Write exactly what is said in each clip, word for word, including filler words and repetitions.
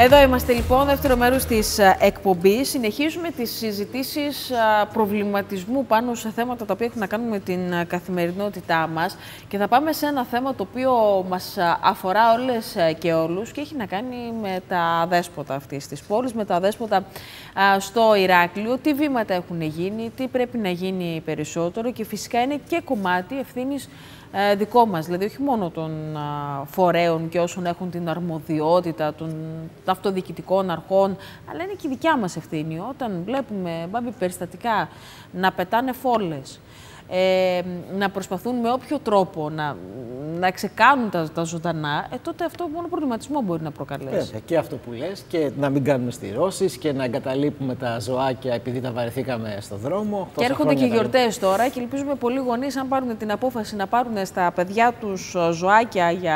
Εδώ είμαστε λοιπόν, δεύτερο μέρος της εκπομπής. Συνεχίζουμε τις συζητήσεις προβληματισμού πάνω σε θέματα τα οποία έχουν να κάνουν με την καθημερινότητά μας και θα πάμε σε ένα θέμα το οποίο μας αφορά όλες και όλους και έχει να κάνει με τα αδέσποτα αυτής της πόλης, με τα αδέσποτα στο Ηράκλειο, τι βήματα έχουν γίνει, τι πρέπει να γίνει περισσότερο και φυσικά είναι και κομμάτι ευθύνης δικό μας, δηλαδή όχι μόνο των φορέων και όσων έχουν την αρμοδιότητα των αυτοδιοικητικών αρχών, αλλά είναι και η δικιά μας ευθύνη. Όταν βλέπουμε μπάμπη περιστατικά να πετάνε φόλες, ε, να προσπαθούν με όποιο τρόπο να, να ξεκάνουν τα, τα ζωντανά, ε, τότε αυτό μόνο προβληματισμό μπορεί να προκαλέσει. Βέβαια, και αυτό που λες, και να μην κάνουμε στηρώσεις και να εγκαταλείπουμε τα ζωάκια επειδή τα βαρεθήκαμε στο δρόμο. Και έρχονται και γιορτές τώρα και ελπίζουμε πολλοί γονείς, αν πάρουν την απόφαση να πάρουν στα παιδιά τους ζωάκια για,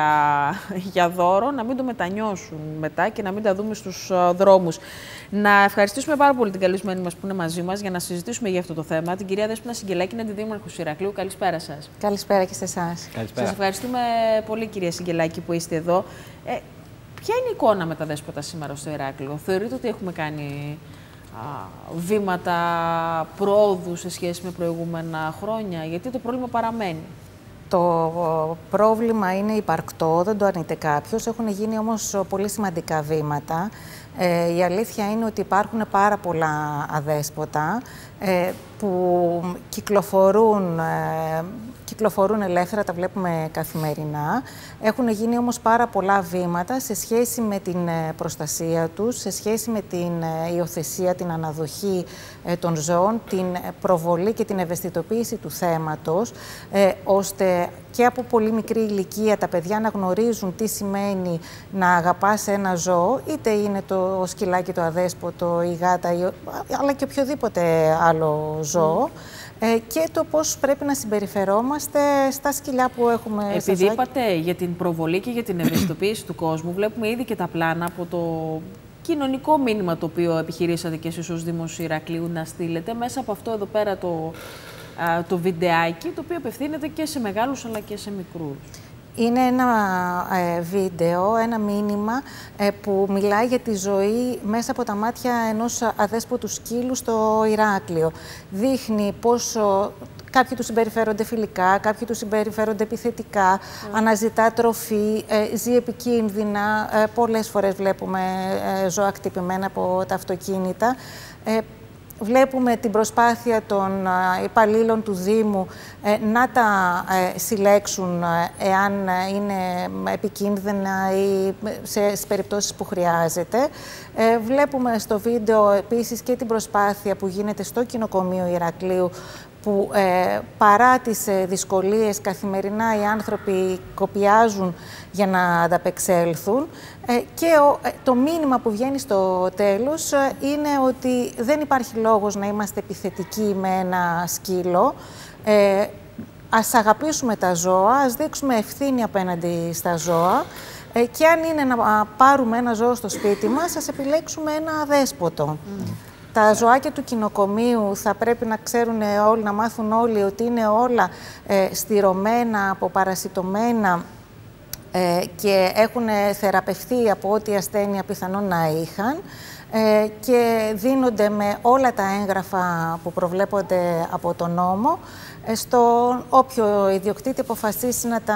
για δώρο, να μην το μετανιώσουν μετά και να μην τα δούμε στους δρόμους. Να ευχαριστήσουμε πάρα πολύ την καλεσμένη μας που είναι μαζί μας για να συζητήσουμε για αυτό το θέμα, την κυρία Δέσποινα Συγγελάκη, είναι αντιδήμαρχος Ηρακλείου. Καλησπέρα σας. Καλησπέρα και σε εσάς. Καλησπέρα. Σας ευχαριστούμε πολύ, κυρία Συγγελάκη, που είστε εδώ. Ε, ποια είναι η εικόνα με τα δέσποτα σήμερα στο Ηράκλειο? Θεωρείτε ότι έχουμε κάνει α, βήματα προόδου σε σχέση με προηγούμενα χρόνια? Γιατί το πρόβλημα παραμένει. Το πρόβλημα είναι υπαρκτό, δεν το αρνείται κάποιος. Έχουν γίνει όμως πολύ σημαντικά βήματα. Ε, η αλήθεια είναι ότι υπάρχουν πάρα πολλά αδέσποτα ε, που κυκλοφορούν, ε, κυκλοφορούν ελεύθερα, τα βλέπουμε καθημερινά. Έχουν γίνει όμως πάρα πολλά βήματα σε σχέση με την προστασία τους, σε σχέση με την υιοθεσία, την αναδοχή ε, των ζώων, την προβολή και την ευαισθητοποίηση του θέματος, ε, ώστε και από πολύ μικρή ηλικία τα παιδιά να γνωρίζουν τι σημαίνει να αγαπάς ένα ζώο, είτε είναι το σκυλάκι, το αδέσποτο, η γάτα, η... αλλά και οποιοδήποτε άλλο ζώο. Mm. Ε, και το πώς πρέπει να συμπεριφερόμαστε στα σκυλιά που έχουμε. Επειδή είπατε για την προβολή και για την ευαισθητοποίηση του κόσμου, βλέπουμε ήδη και τα πλάνα από το κοινωνικό μήνυμα το οποίο επιχειρήσατε και εσείς ως Δήμος Ηρακλείου να στείλετε μέσα από αυτό εδώ πέρα το, α, το βιντεάκι, το οποίο απευθύνεται και σε μεγάλους αλλά και σε μικρούς. Είναι ένα ε, βίντεο, ένα μήνυμα ε, που μιλάει για τη ζωή μέσα από τα μάτια ενός αδέσποτου σκύλου στο Ηράκλειο. Δείχνει πόσο κάποιοι του συμπεριφέρονται φιλικά, κάποιοι του συμπεριφέρονται επιθετικά, mm. αναζητά τροφή, ε, ζει επικίνδυνα. Ε, πολλές φορές βλέπουμε ε, ζώα χτυπημένα από τα αυτοκίνητα. Ε, Βλέπουμε την προσπάθεια των υπαλλήλων του Δήμου ε, να τα ε, συλλέξουν ε, εάν είναι επικίνδυνα ή σε, σε περιπτώσεις που χρειάζεται. Ε, βλέπουμε στο βίντεο επίσης και την προσπάθεια που γίνεται στο κοινοκομείο Ηρακλείου, που ε, παρά τις ε, δυσκολίες καθημερινά οι άνθρωποι κοπιάζουν για να ανταπεξέλθουν ε, και ο, ε, το μήνυμα που βγαίνει στο τέλος ε, είναι ότι δεν υπάρχει λόγος να είμαστε επιθετικοί με ένα σκύλο. Ε, ας αγαπήσουμε τα ζώα, ας δείξουμε ευθύνη απέναντι στα ζώα ε, και αν είναι να πάρουμε ένα ζώο στο σπίτι μας, ας επιλέξουμε ένα αδέσποτο. Mm. Τα ζωάκια του κοινοκομείου θα πρέπει να ξέρουν όλοι, να μάθουν όλοι ότι είναι όλα ε, στηρωμένα, αποπαρασιτωμένα ε, και έχουν θεραπευθεί από ό,τι ασθένεια πιθανόν να είχαν ε, και δίνονται με όλα τα έγγραφα που προβλέπονται από τον νόμο στον όποιο ιδιοκτήτη αποφασίσει να τα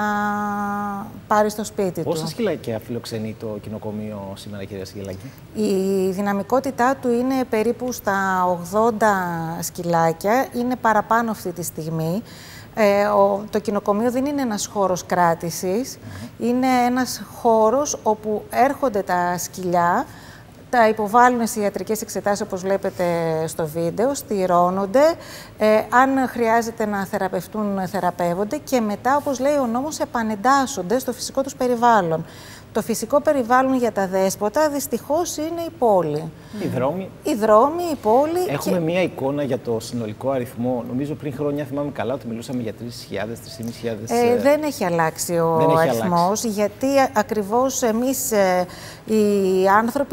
πάρει στο σπίτι του. Πόσα σκυλάκια φιλοξενεί το κοινοκομείο σήμερα, κυρία Συγγελάκη? Η δυναμικότητά του είναι περίπου στα ογδόντα σκυλάκια, είναι παραπάνω αυτή τη στιγμή. Ε, ο, το κοινοκομείο δεν είναι ένας χώρος κράτησης, mm-hmm. είναι ένας χώρος όπου έρχονται τα σκυλιά, τα υποβάλλουν σε ιατρικές εξετάσεις, όπως βλέπετε στο βίντεο, στηρώνονται, ε, αν χρειάζεται να θεραπευτούν, θεραπεύονται και μετά, όπως λέει ο νόμος, επανεντάσσονται στο φυσικό τους περιβάλλον. Το φυσικό περιβάλλον για τα δέσποτα δυστυχώς είναι η πόλη. Οι δρόμοι. Οι δρόμοι, η πόλη. Έχουμε και... μία εικόνα για το συνολικό αριθμό. Νομίζω πριν χρόνια, θυμάμαι καλά, ότι μιλούσαμε για τρεις χιλιάδες, τρεις χιλιάδες. Ε, δεν έχει αλλάξει ο αριθμός, γιατί ακριβώς εμείς ε, οι άνθρωποι δεν αναλαμβάνουμε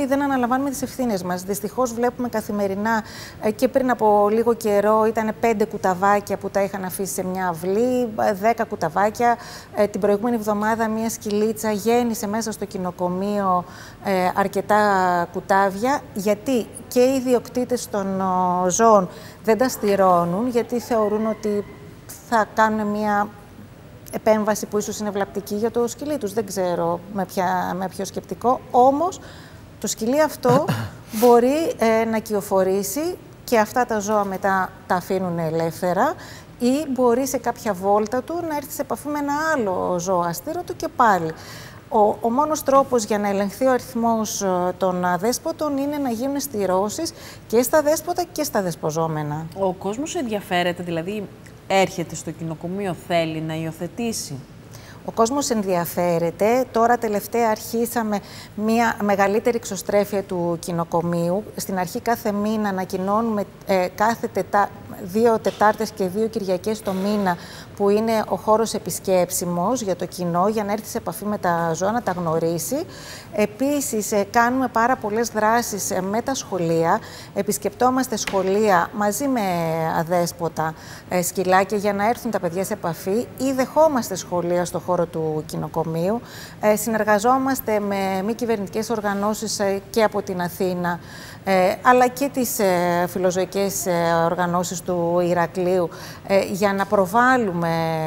αναλαμβάνουμε τις ευθύνες μας. Δυστυχώς βλέπουμε καθημερινά ε, και πριν από λίγο καιρό ήταν πέντε κουταβάκια που τα είχαν αφήσει σε μια αυλή, δέκα κουταβάκια. Ε, την προηγούμενη εβδομάδα μια σκυλίτσα γέννησε μέσα στο κοινοκομείο ε, αρκετά κουτάβια, γιατί και οι ιδιοκτήτες των ο, ζώων δεν τα στηρώνουν, γιατί θεωρούν ότι θα κάνουν μια επέμβαση που ίσως είναι βλαπτική για το σκυλί τους. Δεν ξέρω με, ποια, με ποιο σκεπτικό. Όμως, το σκυλί αυτό μπορεί ε, να κυοφορήσει και αυτά τα ζώα μετά τα αφήνουν ελεύθερα ή μπορεί σε κάποια βόλτα του να έρθει σε επαφή με ένα άλλο ζώο αστήρωτο και πάλι. Ο, ο μόνος τρόπος για να ελεγχθεί ο αριθμός των αδέσποτων είναι να γίνουν στηρώσεις και στα δέσποτα και στα δεσποζόμενα. Ο κόσμος ενδιαφέρεται, δηλαδή έρχεται στο κοινοκομείο, θέλει να υιοθετήσει? Ο κόσμος ενδιαφέρεται. Τώρα τελευταία αρχίσαμε μια μεγαλύτερη εξωστρέφεια του κοινοκομείου. Στην αρχή κάθε μήνα ανακοινώνουμε ε, κάθε τετά... δύο Τετάρτες και δύο Κυριακές το μήνα που είναι ο χώρος επισκέψιμος για το κοινό, για να έρθει σε επαφή με τα ζώα, να τα γνωρίσει. Επίσης, ε, κάνουμε πάρα πολλές δράσεις ε, με τα σχολεία. Επισκεπτόμαστε σχολεία μαζί με αδέσποτα ε, σκυλάκια για να έρθουν τα παιδιά σε επαφή ή δεχόμαστε σχολεία στο χώρο του κοινοκομείου. Ε, συνεργαζόμαστε με μη κυβερνητικές οργανώσεις ε, και από την Αθήνα, ε, αλλά και τις ε, φιλοζωικές ε, οργανώσεις του Ηρακλείου ε, για να προβάλλουμε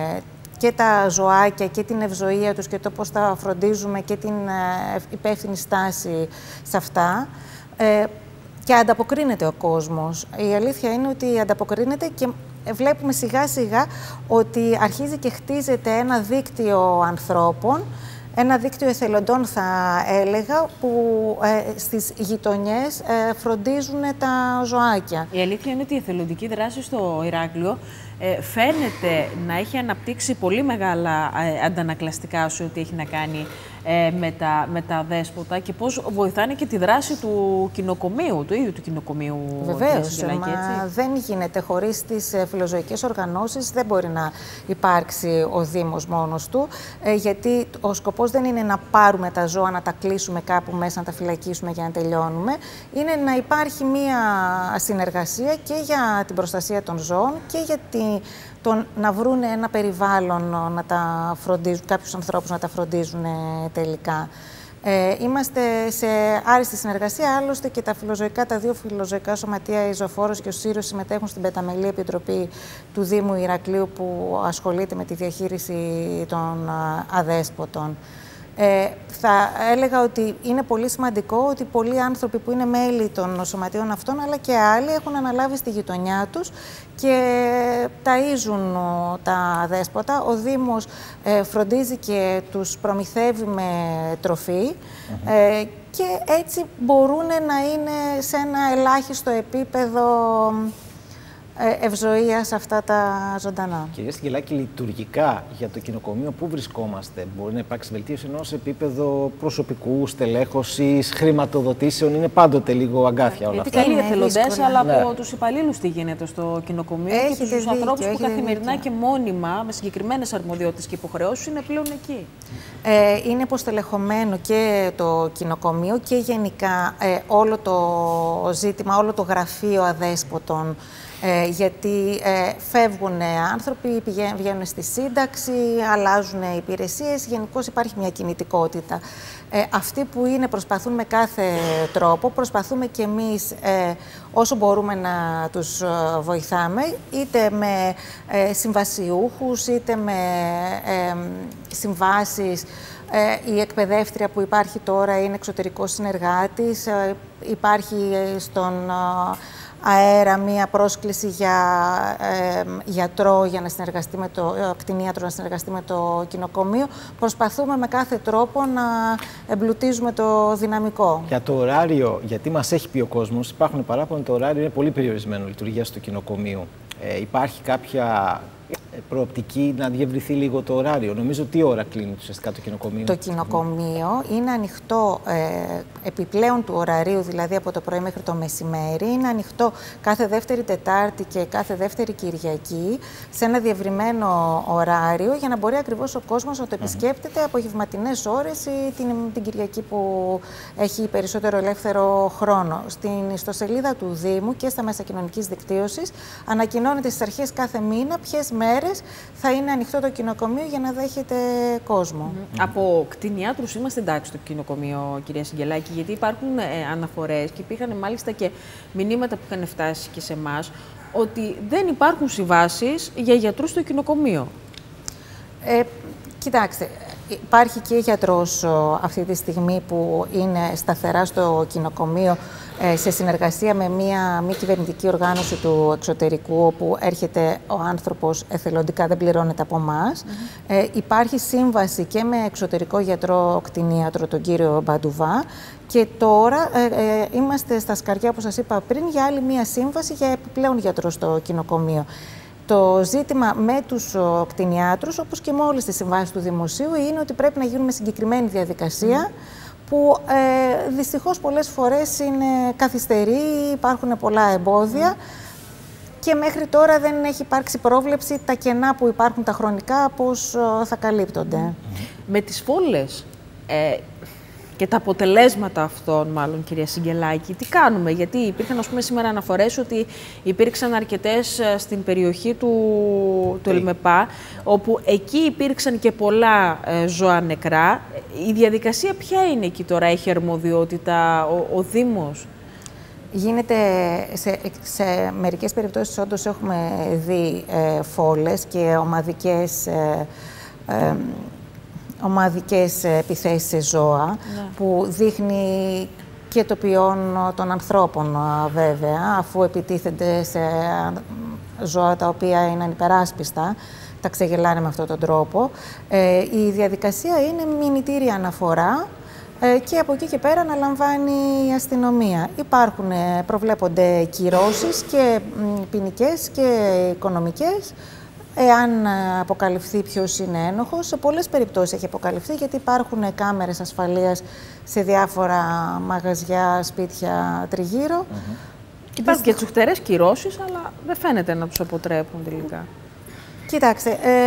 και τα ζωάκια και την ευζοία τους και το πώς τα φροντίζουμε και την ε, υπεύθυνη στάση σε αυτά. Ε, και ανταποκρίνεται ο κόσμος. Η αλήθεια είναι ότι ανταποκρίνεται και βλέπουμε σιγά σιγά ότι αρχίζει και χτίζεται ένα δίκτυο ανθρώπων, ένα δίκτυο εθελοντών θα έλεγα, που ε, στις γειτονιές ε, φροντίζουν τα ζωάκια. Η αλήθεια είναι ότι η εθελοντική δράση στο Ηράκλειο ε, φαίνεται να έχει αναπτύξει πολύ μεγάλα ε, αντανακλαστικά σε ό,τι έχει να κάνει ε, με, τα, με τα δέσποτα και πώς βοηθάνε και τη δράση του κοινοκομείου, του ίδιου του κοινοκομείου. Βεβαίως, μα δεν γίνεται χωρίς τις φιλοζωικές οργανώσεις, δεν μπορεί να υπάρξει ο Δήμος μόνος του, ε, γιατί ο σκοπός δεν είναι να πάρουμε τα ζώα, να τα κλείσουμε κάπου μέσα, να τα φυλακίσουμε για να τελειώνουμε. Είναι να υπάρχει μία συνεργασία και για την προστασία των ζώων και για τη, το να βρουν ένα περιβάλλον, να τα φροντίζουν, κάποιους ανθρώπους να τα φροντίζουν τελικά. Ε, είμαστε σε άριστη συνεργασία, άλλωστε και τα φιλοζωικά, τα δύο φιλοζωικά σωματεία, η Ζωοφόρος και ο Σύριος, συμμετέχουν στην Πενταμελή Επιτροπή του Δήμου Ηρακλείου που ασχολείται με τη διαχείριση των αδέσποτων. Ε, θα έλεγα ότι είναι πολύ σημαντικό ότι πολλοί άνθρωποι που είναι μέλη των σωματείων αυτών, αλλά και άλλοι, έχουν αναλάβει στη γειτονιά τους και ταΐζουν τα δέσποτα. Ο Δήμος ε, φροντίζει και τους προμηθεύει με τροφή mm-hmm. ε, και έτσι μπορούν να είναι σε ένα ελάχιστο επίπεδο ευζοίας αυτά τα ζωντανά. Κυρία Στικελάκη, λειτουργικά για το κοινοκομείο πού βρισκόμαστε? Μπορεί να υπάρξει βελτίωση ενώ σε επίπεδο προσωπικού, στελέχωσης, χρηματοδοτήσεων? Είναι πάντοτε λίγο αγκάθια όλα Γιατί αυτά. καλοί εθελοντές, αλλά ναι. από τους υπαλλήλους τι γίνεται στο κοινοκομείο και τους ανθρώπους που καθημερινά δίκιο. και μόνιμα, με συγκεκριμένες αρμοδιότητες και υποχρεώσεις, είναι πλέον εκεί. Ε, είναι υποστελεχωμένο και το κοινοκομείο και γενικά ε, όλο το ζήτημα, όλο το γραφείο αδέσποτων. Ε, γιατί ε, φεύγουν άνθρωποι, πηγαίνουν, βγαίνουν στη σύνταξη, αλλάζουν υπηρεσίες, γενικώς υπάρχει μια κινητικότητα. Ε, αυτοί που είναι προσπαθούν με κάθε τρόπο, προσπαθούμε και εμείς ε, όσο μπορούμε να τους βοηθάμε, είτε με ε, συμβασιούχους, είτε με ε, συμβάσεις. Ε, η εκπαιδεύτρια που υπάρχει τώρα είναι εξωτερικός συνεργάτης, ε, υπάρχει στον αέρα μία πρόσκληση για ε, γιατρό για να συνεργαστεί με το, ε, κτηνίατρο να συνεργαστεί με το κοινοκομείο. Προσπαθούμε με κάθε τρόπο να εμπλουτίζουμε το δυναμικό. Για το ωράριο, γιατί μας έχει πει ο κόσμος, υπάρχουν παράπονα, το ωράριο είναι πολύ περιορισμένο λειτουργία του κοινοκομείου. Ε, υπάρχει κάποια προοπτική να διευρυθεί λίγο το ωράριο? Νομίζω τι ώρα κλείνει ουσιαστικά το κοινοκομείο? Το κοινοκομείο mm. είναι ανοιχτό ε, επιπλέον του ωραρίου, δηλαδή από το πρωί μέχρι το μεσημέρι. Είναι ανοιχτό κάθε δεύτερη Τετάρτη και κάθε δεύτερη Κυριακή σε ένα διευρυμένο ωράριο για να μπορεί ακριβώς ο κόσμος να το επισκέπτεται mm. απογευματινές ώρες ή την, την Κυριακή που έχει περισσότερο ελεύθερο χρόνο. Στην ιστοσελίδα του Δήμου και στα μέσα κοινωνικής δικτύωσης ανακοινώνεται στις αρχές κάθε μήνα ποιες μέρες θα είναι ανοιχτό το κοινοκομείο για να δέχεται κόσμο. Mm-hmm. Από κτηνιάτρους είμαστε εντάξει στο κοινοκομείο, κυρία Συγγελάκη, γιατί υπάρχουν ε, αναφορές και υπήρχαν μάλιστα και μηνύματα που είχαν φτάσει και σε εμάς ότι δεν υπάρχουν συμβάσεις για γιατρούς στο κοινοκομείο. Ε, κοιτάξτε, υπάρχει και γιατρός αυτή τη στιγμή που είναι σταθερά στο κοινοκομείο σε συνεργασία με μια μη κυβερνητική οργάνωση του εξωτερικού, όπου έρχεται ο άνθρωπος εθελοντικά, δεν πληρώνεται από εμάς. Mm-hmm. Ε, υπάρχει σύμβαση και με εξωτερικό γιατρό κτηνίατρο, τον κύριο Μπαντουβά, και τώρα ε, ε, είμαστε στα σκαριά, όπως σας είπα πριν, για άλλη μία σύμβαση για επιπλέον γιατρό στο κοινοκομείο. Το ζήτημα με τους κτηνιάτρους, όπως και με όλες τις συμβάσεις του Δημοσίου, είναι ότι πρέπει να γίνουν με συγκεκριμένη διαδικασία, mm. που ε, δυστυχώς πολλές φορές είναι καθυστερή, υπάρχουν πολλά εμπόδια και μέχρι τώρα δεν έχει υπάρξει πρόβλεψη τα κενά που υπάρχουν τα χρονικά, πώς ε, θα καλύπτονται. Με τις φόλες ε, και τα αποτελέσματα αυτών, μάλλον, κυρία Συγγελάκη, τι κάνουμε? Γιατί υπήρχαν, ας πούμε, σήμερα αναφορές ότι υπήρξαν αρκετές στην περιοχή του, του Ελμεπά, όπου εκεί υπήρξαν και πολλά ε, ζώα νεκρά. Η διαδικασία ποια είναι εκεί τώρα? Έχει αρμοδιότητα ο, ο Δήμος? Γίνεται, σε, σε μερικές περιπτώσεις όντως έχουμε δει ε, φόλες και ομαδικές ε, ε, ομαδικές επιθέσεις σε ζώα, ναι. που δείχνει και το ποιόν των ανθρώπων, βέβαια, αφού επιτίθενται σε ζώα τα οποία είναι ανυπεράσπιστα, τα ξεγελάνε με αυτόν τον τρόπο. Ε, η διαδικασία είναι μηνυτήρια αναφορά ε, και από εκεί και πέρα αναλαμβάνει η αστυνομία. Υπάρχουν, προβλέπονται κυρώσεις και ποινικές και οικονομικές, εάν αποκαλυφθεί ποιος είναι ένοχος. Σε πολλές περιπτώσεις έχει αποκαλυφθεί, γιατί υπάρχουν κάμερες ασφαλείας σε διάφορα μαγαζιά, σπίτια τριγύρω. Mm-hmm. Υπάρχουν και τσουχτερές κυρώσεις, αλλά δεν φαίνεται να τους αποτρέπουν τελικά. Κοιτάξτε,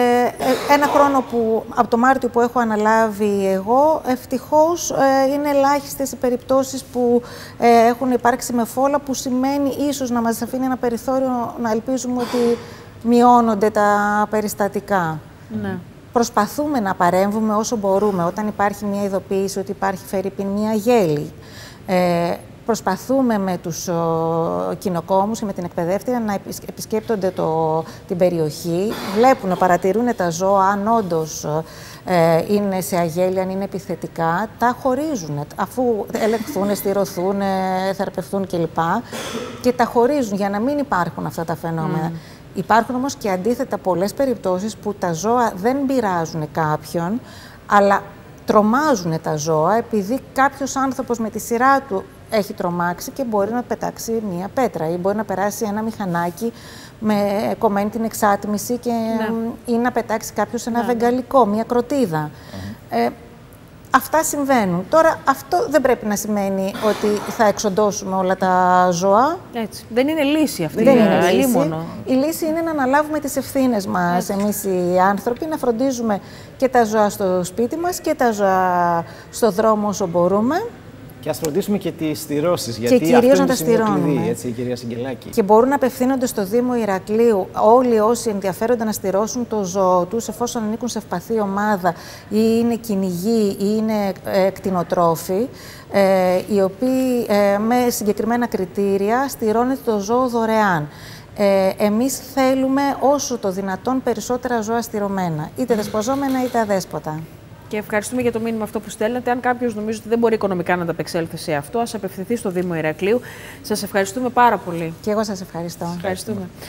ε, ένα χρόνο που, από το Μάρτιο που έχω αναλάβει εγώ, ευτυχώς ε, είναι ελάχιστες οι περιπτώσεις που ε, έχουν υπάρξει με φόλα, που σημαίνει ίσως να μας αφήνει ένα περιθώριο να ελπίζουμε ότι μειώνονται τα περιστατικά. Ναι. Προσπαθούμε να παρέμβουμε όσο μπορούμε. Όταν υπάρχει μια ειδοποίηση ότι υπάρχει φερρυπίν μια γέλη, ε, προσπαθούμε με τους ο, κοινοκόμους και με την εκπαιδεύτρια να επισκέπτονται το, την περιοχή, βλέπουν, παρατηρούν τα ζώα, αν όντως ε, είναι σε αγέλη, αν είναι επιθετικά, τα χωρίζουν. Αφού ελεγχθούν, στηρωθούν, θεραπευτούν κλπ. Και τα χωρίζουν για να μην υπάρχουν αυτά τα φαινόμενα. Mm. Υπάρχουν όμως και αντίθετα πολλές περιπτώσεις που τα ζώα δεν πειράζουν κάποιον, αλλά τρομάζουν τα ζώα, επειδή κάποιος άνθρωπος με τη σειρά του έχει τρομάξει και μπορεί να πετάξει μία πέτρα ή μπορεί να περάσει ένα μηχανάκι με κομμένη την εξάτμιση και, ναι. ή να πετάξει κάποιος ένα ναι. βεγγαλικό, μία κροτίδα. Mm-hmm. ε, Αυτά συμβαίνουν. Τώρα, αυτό δεν πρέπει να σημαίνει ότι θα εξοντώσουμε όλα τα ζώα. Έτσι. Δεν είναι λύση αυτή. Δεν είναι λύση. Μόνο. Η λύση είναι να αναλάβουμε τις ευθύνες μας, έτσι. Εμείς οι άνθρωποι, να φροντίζουμε και τα ζώα στο σπίτι μας και τα ζώα στο δρόμο όσο μπορούμε. Και ας φροντίσουμε και τις στηρώσεις, γιατί και κυρίως να τα στηρώνουμε. Έτσι, κυρία Συγγελάκη. Και μπορούν να απευθύνονται στο Δήμο Ηρακλείου όλοι όσοι ενδιαφέρονται να στηρώσουν το ζώο τους, εφόσον ανήκουν σε ευπαθή ομάδα ή είναι κυνηγοί ή είναι ε, κτηνοτρόφοι, ε, οι οποίοι ε, με συγκεκριμένα κριτήρια στηρώνεται το ζώο δωρεάν. Ε, εμείς θέλουμε όσο το δυνατόν περισσότερα ζώα στηρωμένα, είτε δεσποζόμενα είτε αδέσποτα. Και ευχαριστούμε για το μήνυμα αυτό που στέλνετε. Αν κάποιος νομίζει ότι δεν μπορεί οικονομικά να ανταπεξέλθει σε αυτό, ας απευθυνθεί στο Δήμο Ηρακλείου. Σας ευχαριστούμε πάρα πολύ. Και εγώ σας ευχαριστώ. Ευχαριστούμε.